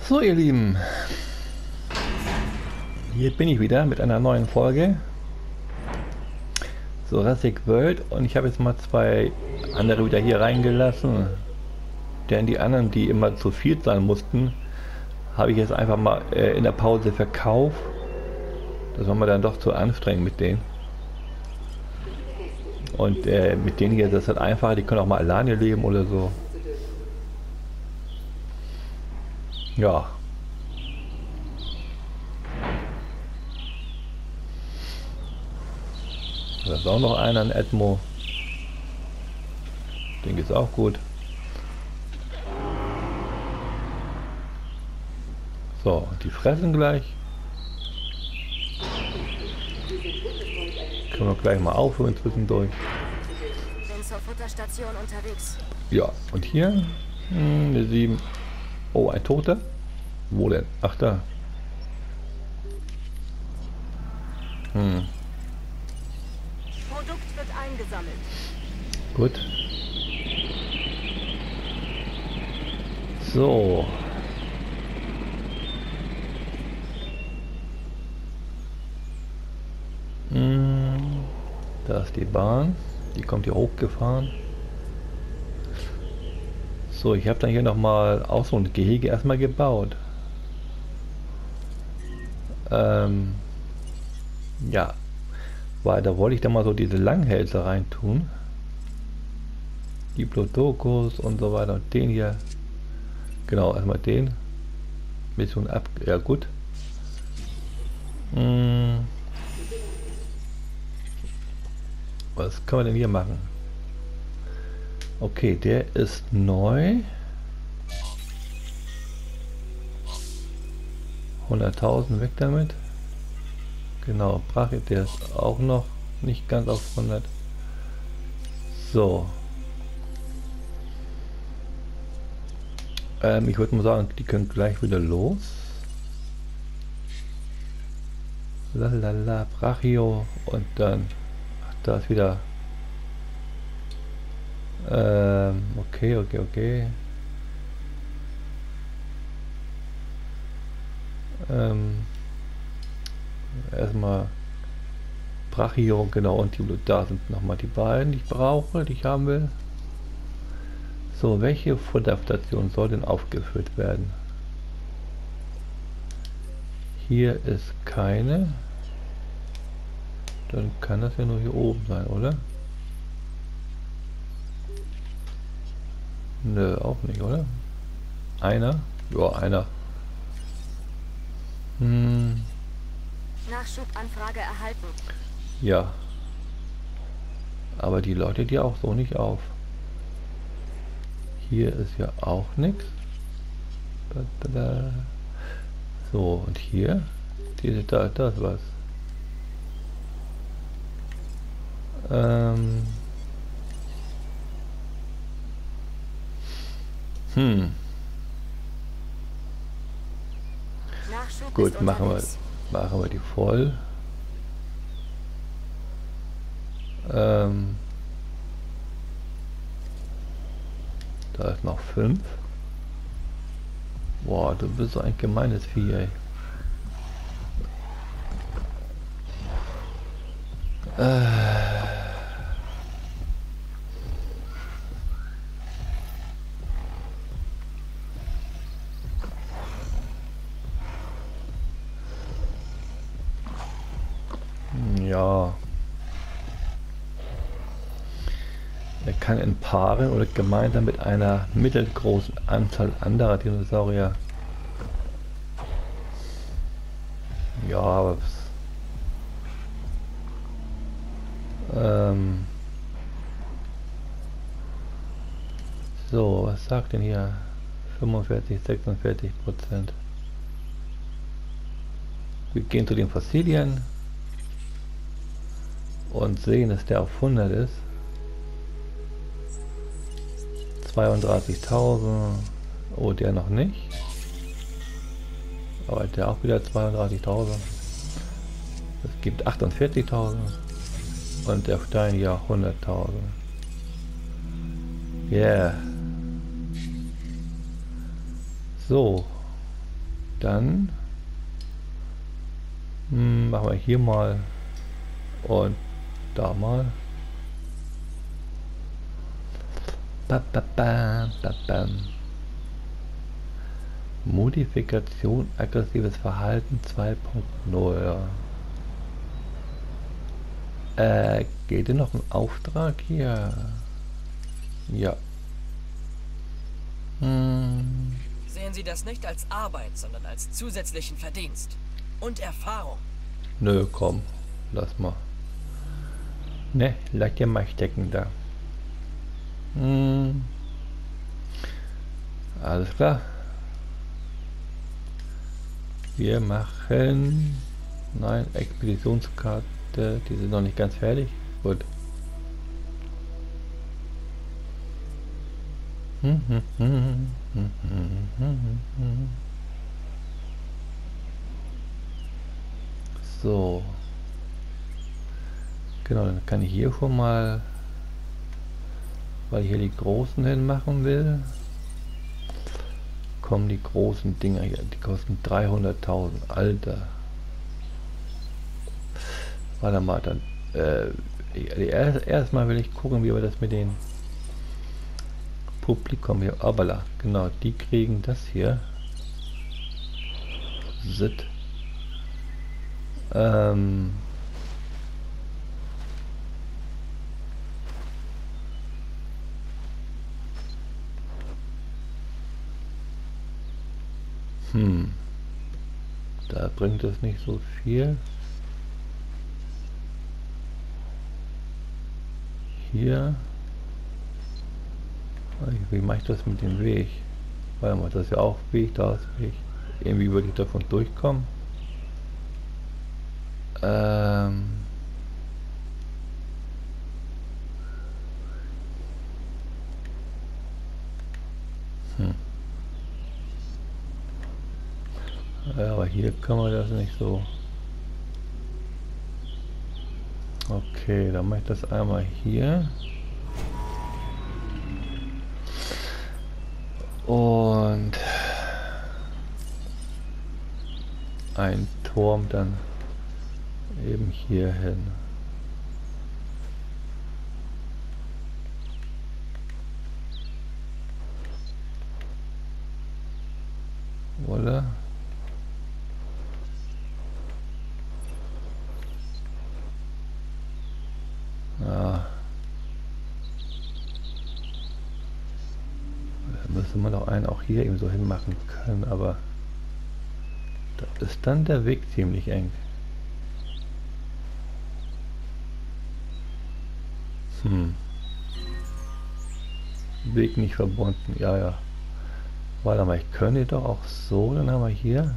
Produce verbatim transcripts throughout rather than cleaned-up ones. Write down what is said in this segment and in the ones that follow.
So, ihr Lieben, hier bin ich wieder mit einer neuen Folge Jurassic World und ich habe jetzt mal zwei andere wieder hier reingelassen, denn die anderen, die immer zu viel sein mussten, habe ich jetzt einfach mal äh, in der Pause verkauft. Das war mir dann doch zu anstrengend mit denen. Und äh, mit denen hier ist das halt einfacher, die können auch mal alleine leben oder so. Ja. Da ist auch noch einer, ein Edmo. Den geht's auch gut. So, die fressen gleich. Können wir gleich mal aufhören zwischendurch. Bin zur Futterstation unterwegs. Ja, und hier hm, eine sieben. Oh, ein Toter? Wo denn? Ach, da. Hm. Produkt wird eingesammelt. Gut. So. Hm. Da ist die Bahn. Die kommt hier hochgefahren. So, ich habe dann hier nochmal auch so ein Gehege erstmal gebaut. Ähm, ja, weil da wollte ich dann mal so diese Langhälse reintun. Diplodocus und so weiter. Und den hier. Genau, erstmal den. Mission ab. Ja, gut. Hm. Was können wir denn hier machen? Okay, der ist neu. hunderttausend weg damit. Genau, Brache, der ist auch noch nicht ganz auf hundert. So. Ähm, ich würde mal sagen, die können gleich wieder los. Lalala, Brachio und dann, ach, da ist wieder. Ähm, okay, okay, okay. Ähm, erstmal Brachio, genau, und die, da sind nochmal die beiden, die ich brauche, die ich haben will. So, welche Futterstation soll denn aufgeführt werden? Hier ist keine. Dann kann das ja nur hier oben sein, oder? Nö, auch nicht, oder? Einer? Ja, einer. Hm. Nachschubanfrage erhalten. Ja. Aber die läutet ja auch so nicht auf. Hier ist ja auch nichts. So, und hier? Diese, da, da ist was. Ähm. Hm. Nachschub Gut, ist machen wir, unterwegs. machen wir die voll. Ähm. Da ist noch fünf. Boah, du bist so ein gemeines Vieh, ey. Äh. Ja. Er kann in Paaren oder gemeinsam mit einer mittelgroßen Anzahl anderer Dinosaurier. Ja, aber ähm, so, was sagt denn hier? fünfundvierzig, sechsundvierzig Prozent. Wir gehen zu den Fossilien und sehen, dass der auf hundert ist. zweiunddreißigtausend. Oh, der noch nicht. Aber der auch wieder zweiunddreißigtausend. Das gibt achtundvierzigtausend. Und der Stein hier hunderttausend. Yeah. So. Dann hm, machen wir hier mal und da mal. Ba, ba, ba, ba, bam. Modifikation aggressives Verhalten zwei Punkt null. Äh, geht denn noch ein Auftrag hier? Ja. Hm. Sehen Sie das nicht als Arbeit, sondern als zusätzlichen Verdienst und Erfahrung. Nö, komm, lass mal. Ne, lass dir mal stecken da. Hm. Alles klar. Wir machen... Nein, Expeditionskarte, die sind noch nicht ganz fertig. Gut. So. Genau, dann kann ich hier schon mal, weil ich hier die großen hin machen will, kommen die großen Dinger hier, die kosten dreihunderttausend, Alter. Warte mal, dann äh, erst, erstmal will ich gucken, wie wir das mit den Publikum hier, aber genau, die kriegen das hier. Sit. Ähm, hm, da bringt es nicht so viel. Hier. Wie mache ich das mit dem Weg? Warte mal, das ist ja auch Weg, da ist Weg. Irgendwie würde ich davon durchkommen. Ähm. Hm. Ja, aber hier kann man das nicht so. Okay, dann mache ich das einmal hier. Und ein Turm dann eben hier hin. Oder? Ah. Da müsste man doch einen auch hier eben so hinmachen können, aber da ist dann der Weg ziemlich eng. Hm. Weg nicht verbunden, ja, ja. Warte mal, ich könnte doch auch so, dann haben wir hier.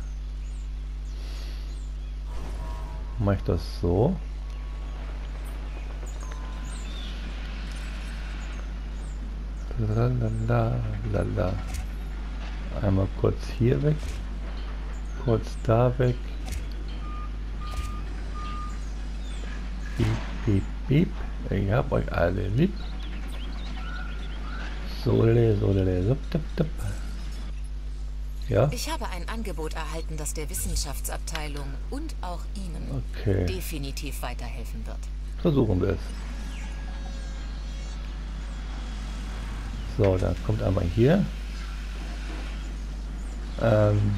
Mache ich das so. Lalala, lala. Einmal kurz hier weg, kurz da weg. Piep, piep, piep. Ich hab euch alle lieb. Sole, sole, sup, tup, tup. Ja? Ich habe ein Angebot erhalten, das der Wissenschaftsabteilung und auch Ihnen Okay. definitiv weiterhelfen wird. Versuchen wir es. So, dann kommt einmal hier. Ähm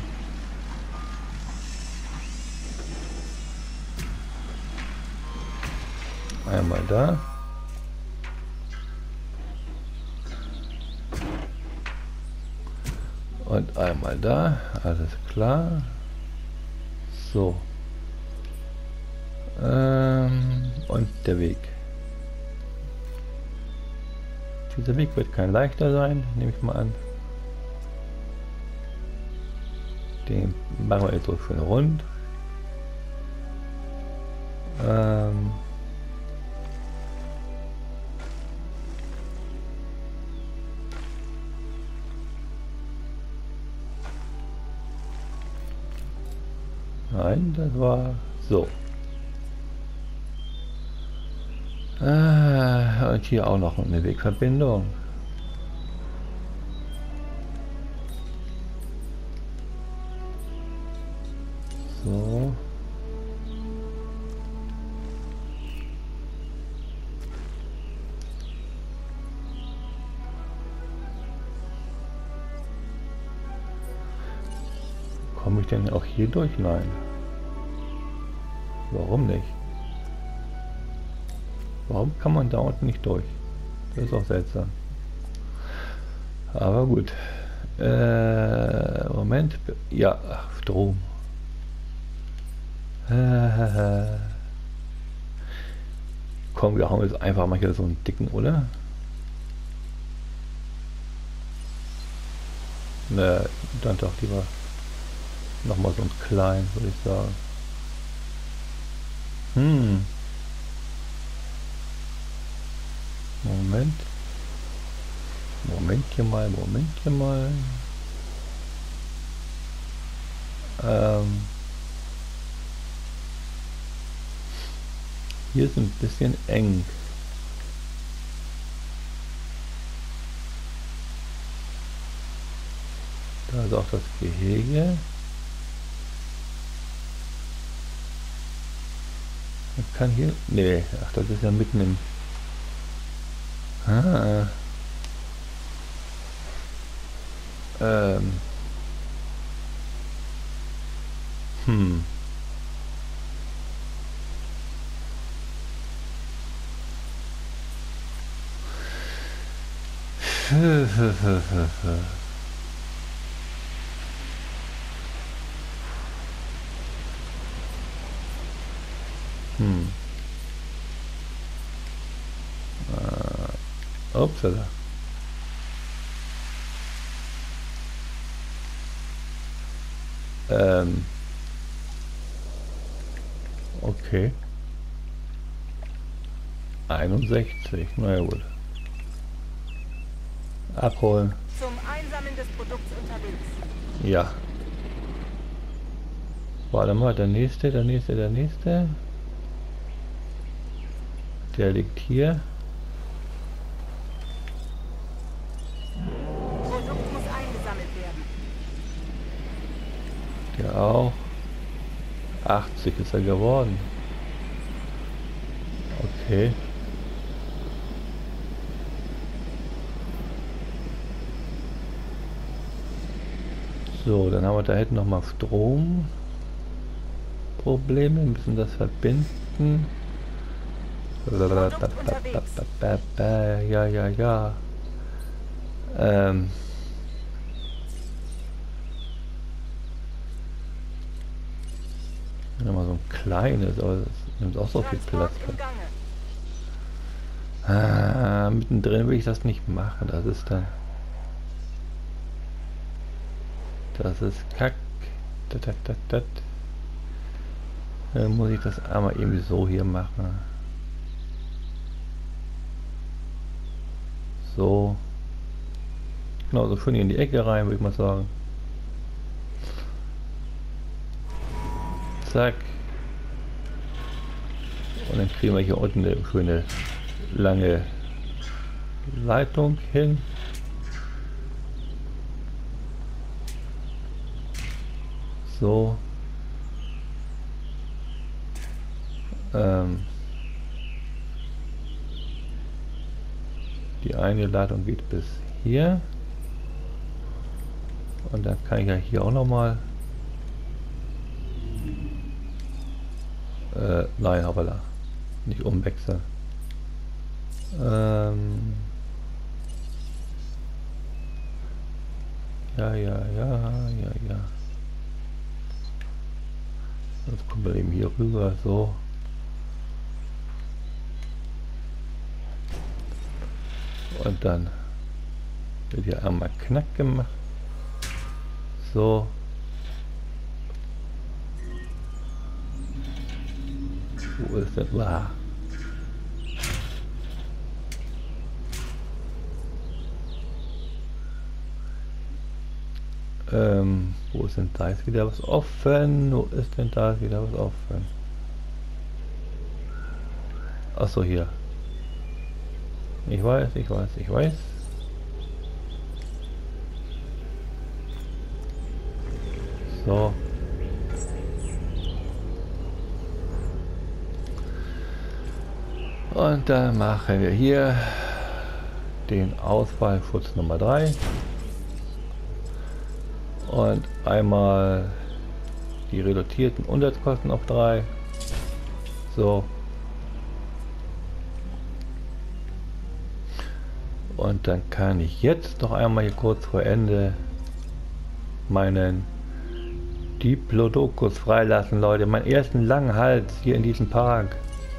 einmal da. Und einmal da. Alles klar. So. Ähm und der Weg. Dieser Weg wird kein leichter sein, nehme ich mal an. Den machen wir jetzt so schön rund. Ähm Nein, das war so. Ah, und hier auch noch eine Wegverbindung. So. Komme ich denn auch hier durch? Nein. Warum nicht? Warum kann man da unten nicht durch? Das ist auch seltsam. Aber gut. Äh, Moment. Ja, Strom. Äh, komm, wir hauen jetzt einfach mal hier so einen dicken, oder? Ne, dann doch lieber nochmal so einen kleinen, würde ich sagen. Hm. Moment. Momentchen mal, Momentchen mal. Ähm. Hier ist ein bisschen eng. Da ist auch das Gehege. Man kann hier... Nee, ach, das ist ja mitten im... Ah. Ähm. Hm. Hm. Äh, upsala. Ähm. Okay. einundsechzig, na ja gut. Abholen. Zum Einsammeln des Produkts unterwegs. Ja. Warte mal, der nächste, der nächste, der nächste. Der liegt hier. Produkt muss eingesammelt werden. Der auch. achtzig ist er geworden. Okay. So, dann haben wir da hinten noch mal Strom. Probleme, müssen das verbinden. Ja, ja, ja. Ähm. Nochmal so ein kleines, aber das nimmt auch so viel Platz. Ah, mittendrin will ich das nicht machen. Das ist dann. Das ist kack. Dat, dat, dat, dat. Dann muss ich das einmal irgendwie so hier machen. So. Genau, so schön in die Ecke rein, würde ich mal sagen. Zack. Und dann kriegen wir hier unten eine schöne lange Leitung hin. So. Ähm. Die eine Leitung geht bis hier. Und dann kann ich ja hier auch noch mal. Äh, nein, hoppala. Nicht umwechseln. Ähm. Ja, ja, ja, ja, ja. Jetzt kommen wir eben hier rüber, so. Und dann wird hier einmal knack gemacht. So. Wo ist das? Wow. Ähm, wo ist denn da jetzt wieder was offen? Wo ist denn da wieder was offen? Achso, hier. Ich weiß, ich weiß, ich weiß. So. Und dann machen wir hier den Ausfallschutz Nummer drei und einmal die reduzierten Umsatzkosten auf drei. So. Und dann kann ich jetzt noch einmal hier kurz vor Ende meinen Diplodocus freilassen, Leute. Meinen ersten langen Hals hier in diesem Park.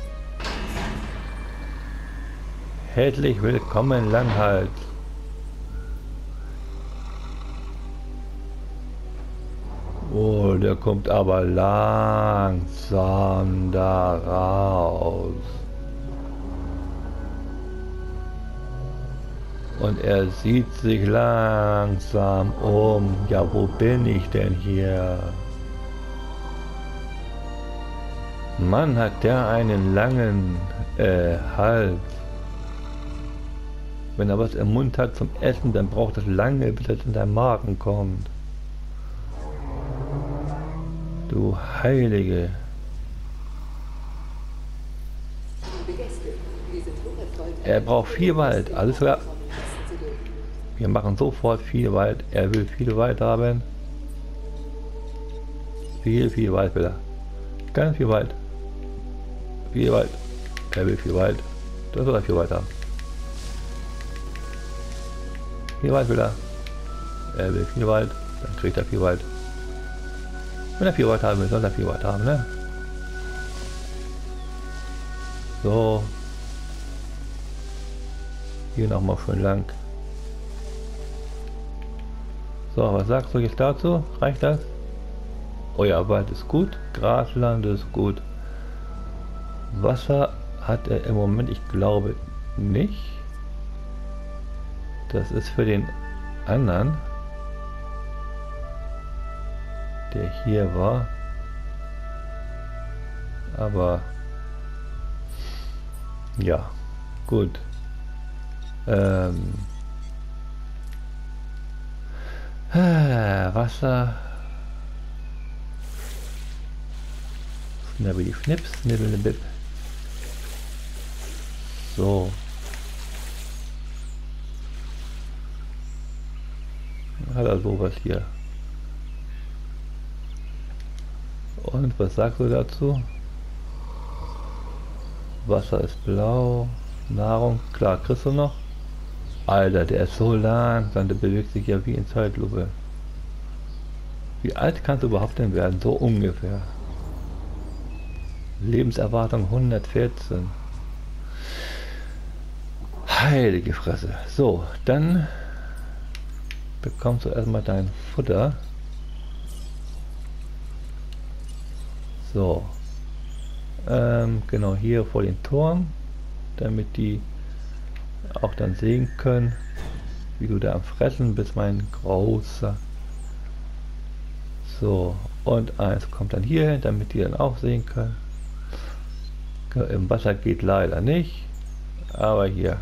Herzlich willkommen, Langhals. Oh, der kommt aber langsam da raus. Und er sieht sich langsam um. Ja, wo bin ich denn hier? Mann, hat der einen langen äh, Hals. Wenn er was im Mund hat zum Essen, dann braucht es lange, bis es in deinen Magen kommt. Du Heilige. Er braucht viel Wald. Alles klar. Wir machen sofort viel Wald. Er will viel Wald haben. Viel, viel Wald will er. Ganz viel Wald. Viel Wald. Er will viel Wald. Das soll er viel Wald haben. Viel Wald will er. Er will viel Wald. Dann kriegt er viel Wald. Wenn er viel Wald haben will, soll er viel Wald haben, ne? So. Hier nochmal schön lang. So, was sagst du jetzt dazu? Reicht das? Oh ja, Wald ist gut. Grasland ist gut. Wasser hat er im Moment, ich glaube nicht. Das ist für den anderen, der hier war. Aber ja, gut. Ähm, Wasser. Schnibbeli Schnips, Schnibbeli Bip. So. Hat er sowas hier. Und was sagst du dazu? Wasser ist blau. Nahrung, klar, kriegst du noch? Alter, der ist so langsam, der bewegt sich ja wie in Zeitlupe. Wie alt kannst du überhaupt denn werden? So ungefähr. Lebenserwartung hundertvierzehn. Heilige Fresse. So, dann bekommst du erstmal dein Futter. So. Ähm, genau hier vor den Toren, damit die auch dann sehen können, wie du da am Fressen bist, mein Großer. So, und eins kommt dann hier hin, damit die dann auch sehen können. Im Wasser geht leider nicht, aber hier.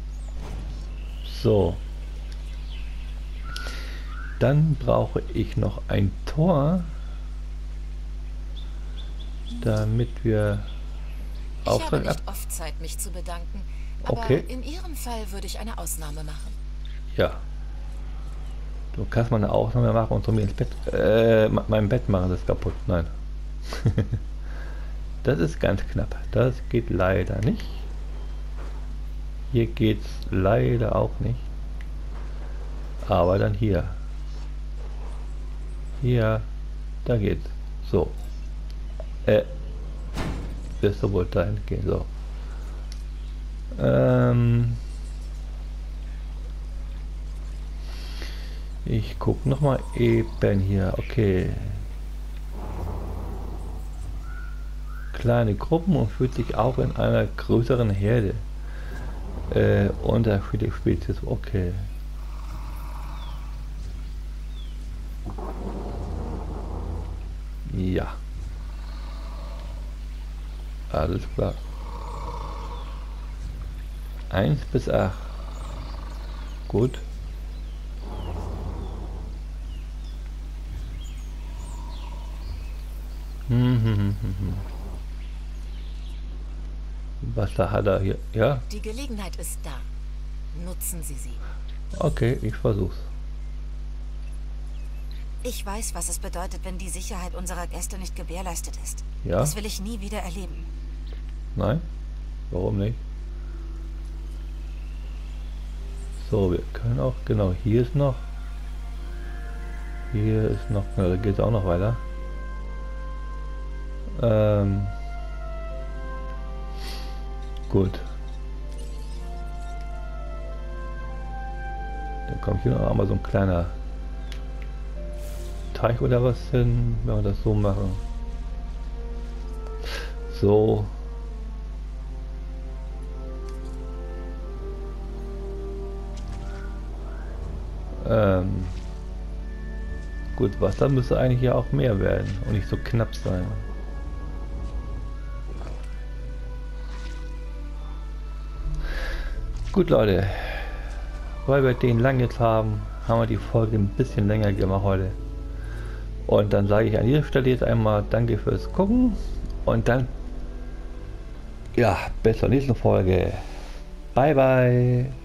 So. Dann brauche ich noch ein Tor, damit wir Ich habe Auftrag ab. nicht oft Zeit, mich zu bedanken, aber Okay. in Ihrem Fall würde ich eine Ausnahme machen. Ja. Du kannst mal eine Ausnahme machen und zu mir ins Bett. Äh, mein Bett machen, das ist kaputt. Nein. Das ist ganz knapp. Das geht leider nicht. Hier geht's leider auch nicht. Aber dann hier. Hier. Da geht's. So. Äh. Wirst du wohl dahin gehen. So. Ähm. Ich guck noch mal eben hier. Okay. Kleine Gruppen und fühlt sich auch in einer größeren Herde. Äh, unterschiedliche Spezies. Okay. Ja. Alles klar. eins bis acht. Gut. Was da hat er hier? Ja? Die Gelegenheit ist da. Nutzen Sie sie. Okay, ich versuch's. Ich weiß, was es bedeutet, wenn die Sicherheit unserer Gäste nicht gewährleistet ist. Ja? Das will ich nie wieder erleben. Nein? Warum nicht? So, wir können auch, genau, hier ist noch. Hier ist noch, na, da geht es auch noch weiter. Ähm, gut. Dann kommt hier noch einmal so ein kleiner Teich oder was hin, wenn wir das so machen. So. Ähm, gut, Wasser müsste eigentlich ja auch mehr werden und nicht so knapp sein. Gut, Leute, weil wir den lang jetzt haben, haben wir die Folge ein bisschen länger gemacht heute. Und dann sage ich an dieser Stelle jetzt einmal danke fürs Gucken und dann ja, bis zur nächsten Folge. Bye bye.